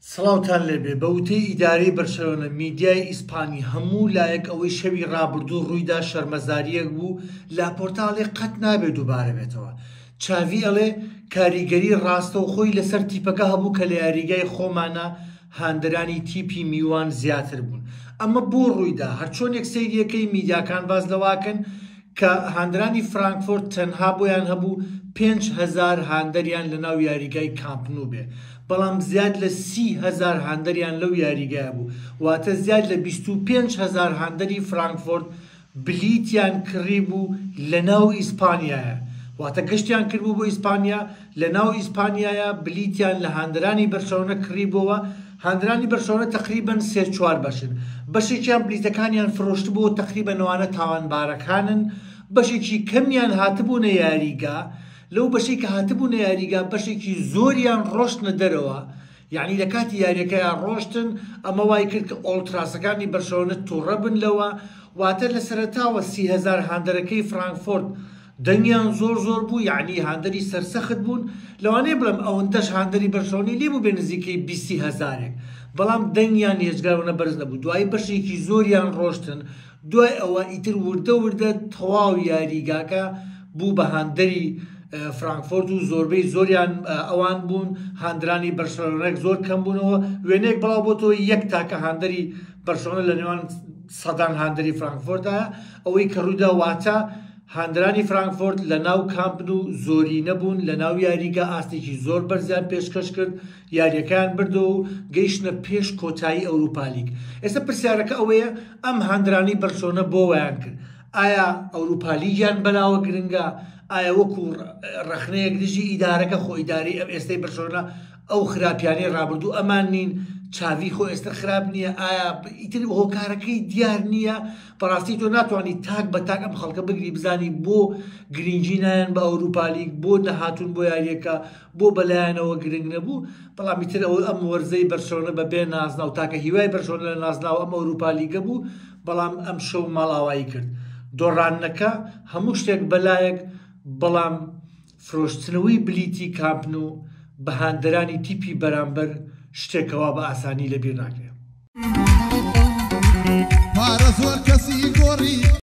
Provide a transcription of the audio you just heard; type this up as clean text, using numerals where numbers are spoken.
سڵاوتان لێبێ بە وتەی ئیدارەی بەرشەلۆنە میدیای ئیسپانی هەموو لایەک ئەوەی شەوی ڕابردوو ڕوویدا شەرمەزاریەک بوو لاپۆرتاڵێ قەت نابێت دووبارە بێتەوە. چاوی ئەڵێ کاریگەری ڕاستەوخۆی لەسەر تیپەکە هەبوو کە لە یاریگای خۆمانە هاندرانی تیپی میوان زیاتر بوون. ئەمە بۆ ڕوویدا هەرچۆنێک سەیریەکەی میدیاکان باز لەواکەن کە هاندرانی فرانکفۆرت تەنها بۆیان هەبوو 5,000 هاندەریان لە ناو یاریگای کامپنو بێ، بەڵام زیاد لە 30,000 هاندەریان لەو یاریگای بوو، واتە زیاد لە 25,000 هاندەری فرانکفۆرت بلیتیان کڕی بوو لە ناو ئیسپانیایە، واتە گەشتیان کردبوو بۆ ئیسپانیا، لە ناو ئیسپانیایە بلیتیان لە هاندرانی بەرشەلۆنە کڕی بووە. هاندرانی بەرشەلۆنە تقریبەن 3-4 بەشن، بەشێکیان بلیتەکانیان فرۆشت بوو تقریبەن ئەوانە تاوانبارەکانن، بەشێکی کەمیان هاتبوونە یاریگا، لەو بەشەی کە هاتبوونە یاریگا بەشێکی زۆریان ڕۆشتنە دەرەوە، یعنی لە کاتی یاریەکەیان ڕۆشتن. ئەمە وای کرد کە ئۆڵتراسەکانی بەرشەلۆنە تووڕە بن لەوە، واتە لە سەرەتاوە 30,000 هاندەرەکەی فرانکفۆرت دەنگیان زۆر بوو، یعنی هاندەری سەرسەخت بوون. لەوانەیە بڵێم ئەوەندەش هاندەری بەرشەلۆنی لێ بوو بێ نزیکەی 20,000، بەڵام دەنگیان هێزگارەوە بەرز نەبوو. دوای بەشێکی زۆریان ڕۆشتن، دوای ئەوە ئیتر وردە تەواو یاریگاکە بوو بە هاندەری فرانکفۆرت و زۆربەی زۆریان ئەوان بوون. هاندرانی بەرشەلۆنەک زۆر کەم بوونەوە، وێنەیەک بڵاو بۆتەوە یەک تاکە هاندەری بەرشەلۆنە لە نێوان سەدان هاندەری فرانکفۆرتە، ئەوەی کە ڕوویدا واتە هاندرانی فرانکفۆرت لە ناو کامپنو زۆری نەبوون، لە ناو یاریگا ئاستێکی زۆر بەرزیان پێشکەش کرد، یاریەکان بردەوە و گەیشتنە پێش کۆتایی ئەوروپا لیگ. ئێستا پرسیارەکە ئەوەیە ئەم هاندرانی بەرشەلۆنە بۆ وایان کرد، ئایا ئەوروپا لیگیان بەناوە گرنگە؟ ئایا وەکو ڕەخنەیەک دژی ئیدارەکە خۆ ئیداری ئەم ئێستای بەرشەلۆنە ئەو خراپیانەی ڕابردوو ئەمان نین، چاوی خۆ ئێستا خراپ نییە، ئایا ئیتر هۆکارەکەی دیار نییە؟ بەڕاستی تۆ ناتوانانی تاک بە تاک ئەم خەڵکە بگری بزانی بۆ گرنگی نایەن بە ئەوروپا لیگ، بۆ نەهاتوون بۆ یاریەکە، بۆ بەلایەنەوە گرنگ نەبوو. بەڵام ئیتر ئەم وەرزەی بەرشەلۆنە بەبێ نازنا و تاکە هیوای بەرشەلۆنە لە نازناوە ئەم ئەوروپا لیگە بوو، بەڵام ئەم شەو ماڵاوایی کرد. دۆڕانەکە هەموو شتێک بەلایەک، بەڵام فرۆشتنەوەی بلیتی کامپنو بە هاندەرانی تیپی بەرامبەر شتێکەوە بە ئاسانی لەبیر ناکرێت.